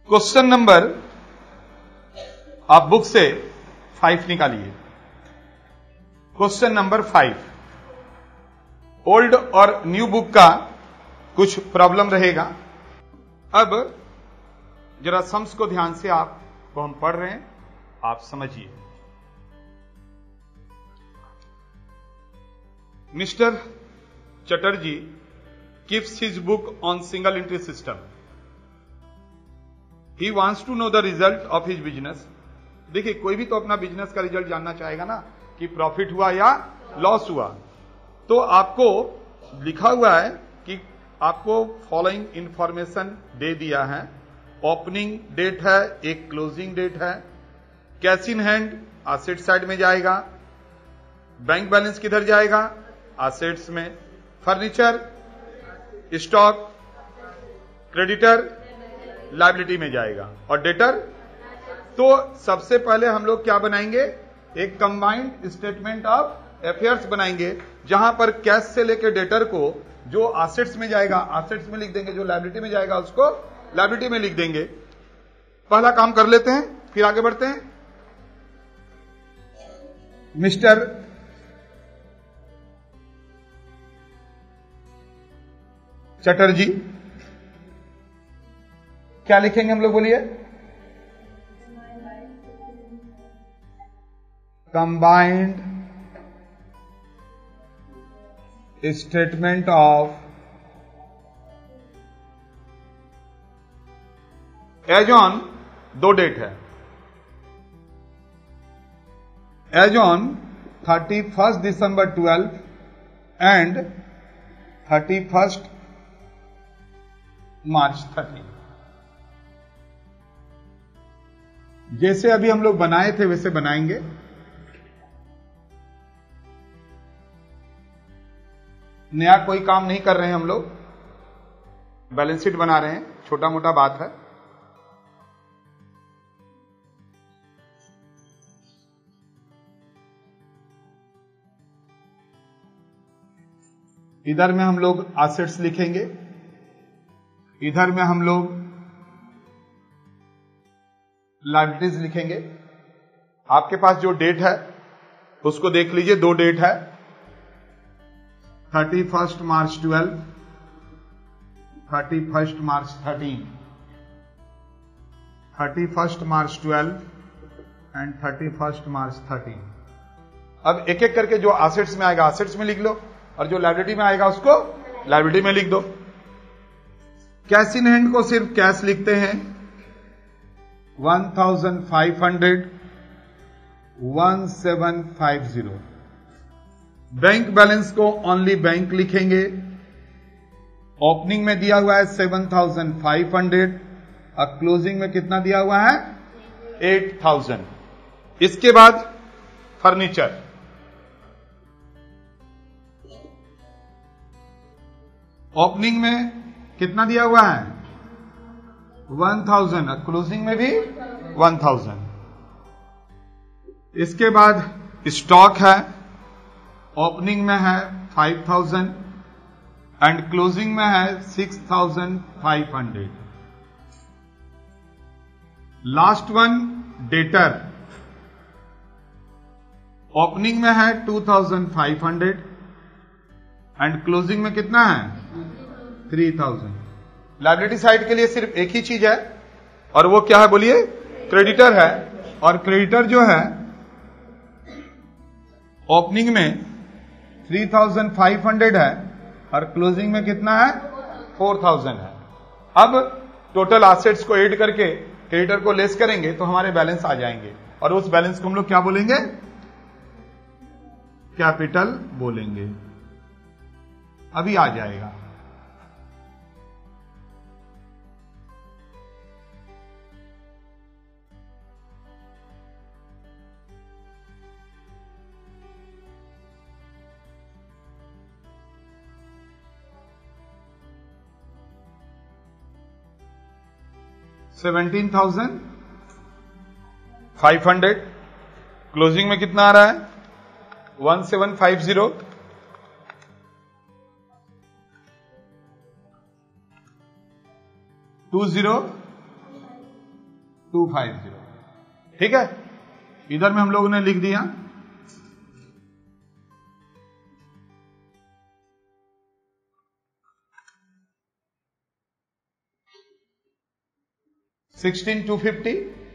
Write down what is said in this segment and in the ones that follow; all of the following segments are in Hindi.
क्वेश्चन नंबर आप बुक से 5 निकालिए। क्वेश्चन नंबर 5 ओल्ड और न्यू बुक का कुछ प्रॉब्लम रहेगा। अब जरा सम्स को ध्यान से आपको हम पढ़ रहे हैं, आप समझिए। Mister Chatterjee keeps his book on single entry system. He wants to know the result of his business. देखिए, कोई भी तो अपना बिजनेस का रिजल्ट जानना चाहेगा ना कि प्रॉफिट हुआ या लॉस हुआ। तो आपको लिखा हुआ है कि आपको फॉलोइंग इंफॉर्मेशन दे दिया है। ओपनिंग डेट है, एक क्लोजिंग डेट है, cash in hand asset side में जाएगा, बैंक बैलेंस किधर जाएगा, एसेट्स में, फर्नीचर, स्टॉक, क्रेडिटर लायबिलिटी में जाएगा, और डेटर। तो सबसे पहले हम लोग क्या बनाएंगे, एक कंबाइंड स्टेटमेंट ऑफ अफेयर्स बनाएंगे, जहां पर कैश से लेकर डेटर को जो एसेट्स में जाएगा एसेट्स में लिख देंगे, जो लायबिलिटी में जाएगा उसको लायबिलिटी में लिख देंगे। पहला काम कर लेते हैं, फिर आगे बढ़ते हैं। मिस्टर चटर्जी क्या लिखेंगे हम लोग, बोलिए। Combined statement of as on, दो डेट है, as on 31 December 12 and 31 March 30। जैसे अभी हम लोग बनाए थे वैसे बनाएंगे। नया कोई काम नहीं कर रहे हैं हम लोग, बैलेंस शीट बना रहे हैं, छोटा मोटा बात है। इधर में हम लोग एसेट्स लिखेंगे, इधर में हम लोग लायबिलिटीज लिखेंगे। आपके पास जो डेट है उसको देख लीजिए, दो डेट है, 31 मार्च 12, 31 मार्च 13, 31 मार्च 12 एंड 31 मार्च 13। अब एक एक करके जो एसेट्स में आएगा एसेट्स में लिख लो, और जो लायबिलिटी में आएगा उसको लायबिलिटी में लिख दो। कैश इन हैंड को सिर्फ कैश लिखते हैं, 1500, 1750। बैंक बैलेंस को ओनली बैंक लिखेंगे। ओपनिंग में दिया हुआ है 7500 और क्लोजिंग में कितना दिया हुआ है, 8000। इसके बाद फर्नीचर, ओपनिंग में कितना दिया हुआ है, 1000 और क्लोजिंग में भी 1000। इसके बाद स्टॉक है, ओपनिंग में है 5000 एंड क्लोजिंग में है 6500। लास्ट वन डेटर, ओपनिंग में है 2500 एंड क्लोजिंग में कितना है, 3000। लायबिलिटी साइड के लिए सिर्फ एक ही चीज है, और वो क्या है बोलिए, क्रेडिटर है। और क्रेडिटर जो है ओपनिंग में 3500 है और क्लोजिंग में कितना है, 4000 है। अब टोटल एसेट्स को ऐड करके क्रेडिटर को लेस करेंगे तो हमारे बैलेंस आ जाएंगे, और उस बैलेंस को हम लोग क्या बोलेंगे, कैपिटल बोलेंगे। अभी आ जाएगा। $17,500, क्लोजिंग में कितना आ रहा है, 1750। 250। ठीक है, इधर में हम लोगों ने लिख दिया 16,250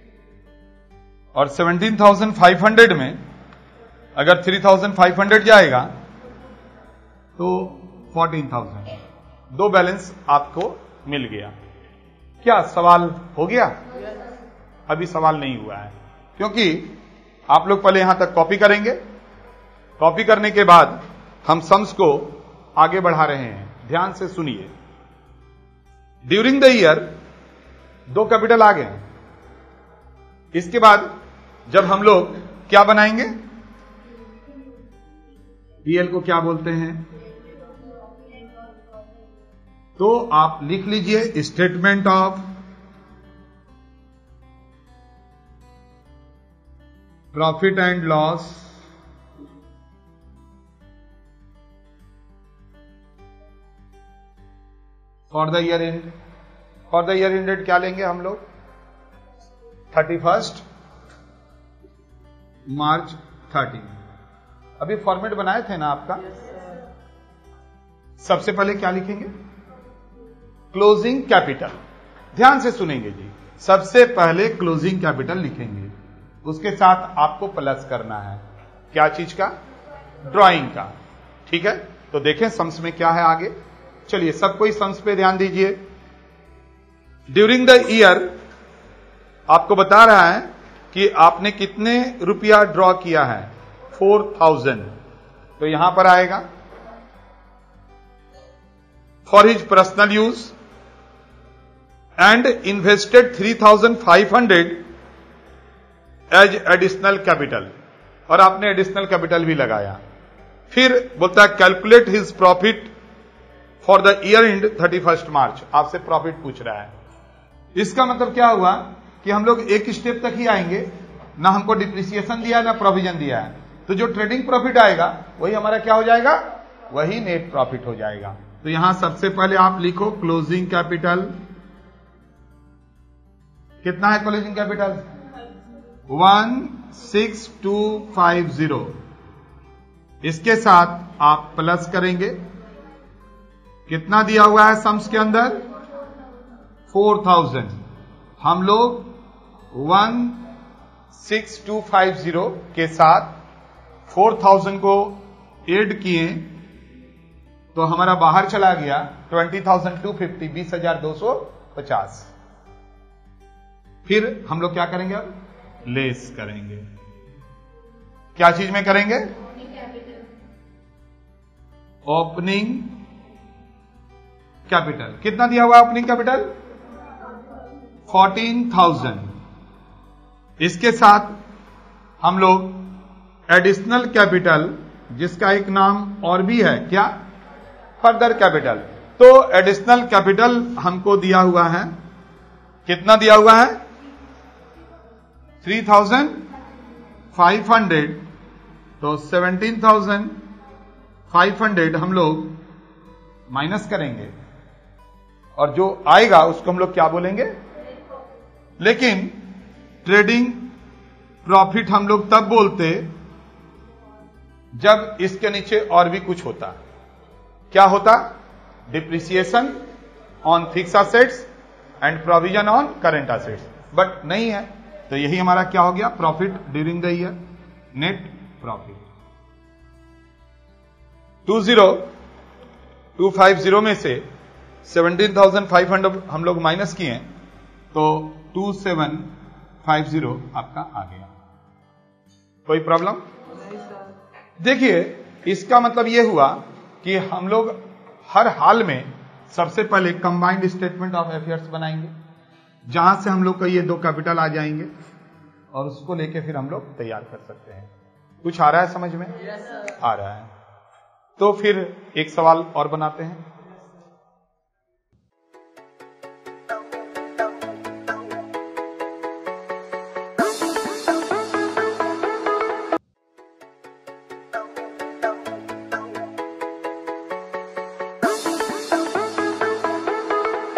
और 17,500 में अगर 3,500 जाएगा तो 14,000। दो बैलेंस आपको मिल गया। क्या सवाल हो गया? अभी सवाल नहीं हुआ है, क्योंकि आप लोग पहले यहां तक कॉपी करेंगे। कॉपी करने के बाद हम सम्स को आगे बढ़ा रहे हैं। ध्यान से सुनिए। ड्यूरिंग द ईयर दो कैपिटल आ गए। इसके बाद जब हम लोग क्या बनाएंगे, पीएल को क्या बोलते हैं, तो आप लिख लीजिए statement of profit and loss for the year end. For the year ended क्या लेंगे हम लोग? 31 मार्च 30। अभी फॉर्मेट बनाए थे ना आपका। सबसे पहले क्या लिखेंगे? Closing capital. ध्यान से सुनेंगे जी। सबसे पहले क्लोजिंग कैपिटल लिखेंगे, उसके साथ आपको प्लस करना है। क्या चीज का? ड्राइंग का। ठीक है, तो देखें सम्स में क्या है आगे। चलिए सब कोई सम्स पे ध्यान दीजिए। ड्यूरिंग द ईयर आपको बता रहा है कि आपने कितने रुपया ड्रॉ किया है, 4,000। तो यहां पर आएगा for his personal use and invested 3,500 as additional capital, और आपने एडिशनल कैपिटल भी लगाया। फिर बोलता है calculate his profit for the year end 31 March. आपसे प्रॉफिट पूछ रहा है। इसका मतलब क्या हुआ कि हम लोग एक स्टेप तक ही आएंगे, ना हमको डिप्रिसिएशन दिया ना प्रोविजन दिया है। तो जो ट्रेडिंग प्रॉफिट आएगा वही हमारा क्या हो जाएगा? वही नेट प्रॉफिट हो जाएगा। तो यहां सबसे पहले आप लिखो क्लोजिंग कैपिटल। कितना है क्लोजिंग कैपिटल? 16,250। इसके साथ आप प्लस करेंगे। कितना दिया हुआ है सम्स के अंदर? 4,000। हम लोग 16,250 के साथ 4,000 को ऐड किए तो हमारा बाहर चला गया 20,250, 20,250। फिर हम लोग क्या करेंगे? अब लेस करेंगे। क्या चीज में करेंगे? Opening capital. कितना दिया हुआ ओपनिंग कैपिटल? 14,000। इसके साथ हम लोग एडिशनल कैपिटल, जिसका एक नाम और भी है, क्या? Further capital. तो एडिशनल कैपिटल हमको दिया हुआ है। कितना दिया हुआ है? 3,500। तो 17,500 हम लोग माइनस करेंगे, और जो आएगा उसको हम लोग क्या बोलेंगे? लेकिन ट्रेडिंग प्रॉफिट हम लोग तब बोलते जब इसके नीचे और भी कुछ होता। क्या होता? Depreciation on fix assets and provision on current assets, but नहीं है। तो यही हमारा क्या हो गया? Profit during the year, net profit. 20,250 में से 17,500 हम लोग माइनस किए, तो 2,750 आपका आ गया। कोई प्रॉब्लम? देखिए, इसका मतलब यह हुआ कि हम लोग हर हाल में सबसे पहले कंबाइंड स्टेटमेंट ऑफ अफेयर्स बनाएंगे, जहां से हम लोग का ये दो कैपिटल आ जाएंगे, और उसको लेके फिर हम लोग तैयार कर सकते हैं। कुछ आ रहा है समझ में? आ रहा है। तो फिर एक सवाल और बनाते हैं।